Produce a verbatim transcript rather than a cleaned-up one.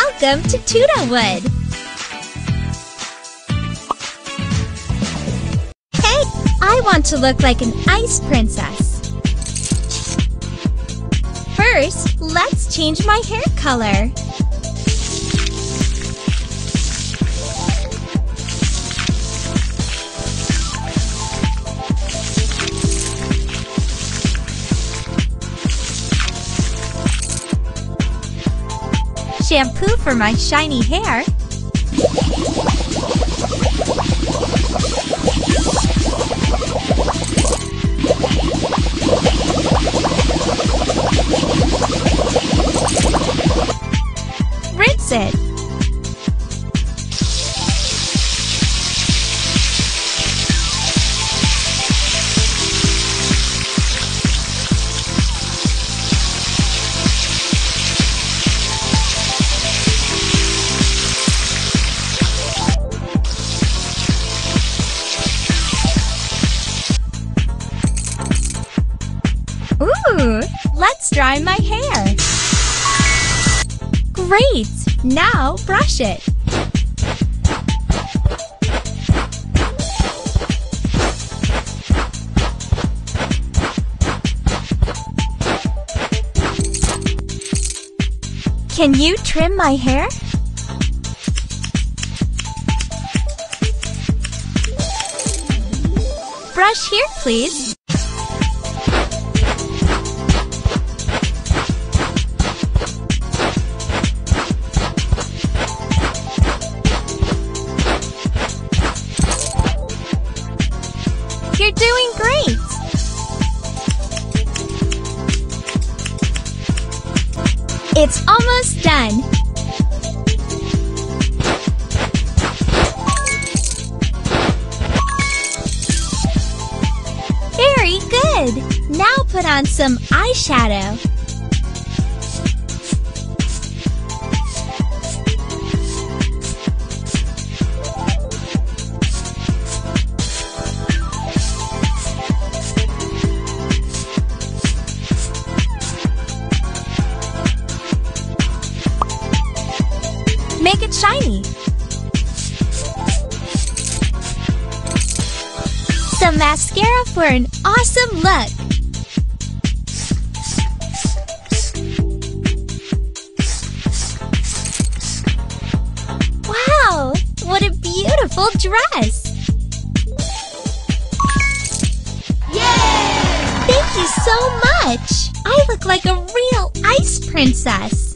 Welcome to Tudawood! Hey, I want to look like an ice princess. First, let's change my hair color. Shampoo for my shiny hair. Rinse it. Ooh, let's dry my hair. Great! Now brush it. Can you trim my hair? Brush here, please. You're doing great! It's almost done! Very good! Now put on some eyeshadow. Make it shiny. Some mascara for an awesome look. Wow, what a beautiful dress. Yay! Thank you so much. I look like a real ice princess.